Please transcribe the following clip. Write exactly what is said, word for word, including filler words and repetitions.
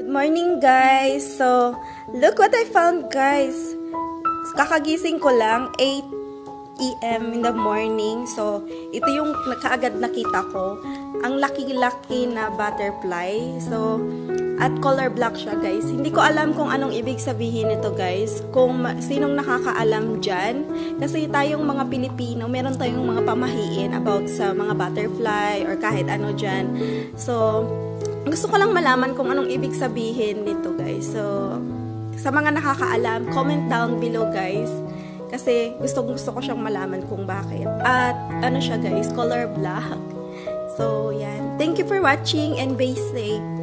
morning guys! So, look what I found guys! Kakagising ko lang, eight A M in the morning. So, ito yung kaagad nakita ko. Ang laki-laki na butterfly. So, at color black siya guys. Hindi ko alam kung anong ibig sabihin nito guys. Kung sinong nakakaalam dyan. Kasi tayong mga Pilipino, meron tayong mga pamahiin about sa mga butterfly or kahit ano dyan. So, gusto ko lang malaman kung anong ibig sabihin nito guys. So, sa mga nakakaalam, comment down below guys. Kasi gusto gusto ko siyang malaman kung bakit. At ano siya guys, color black. So, yan. Thank you for watching and be safe.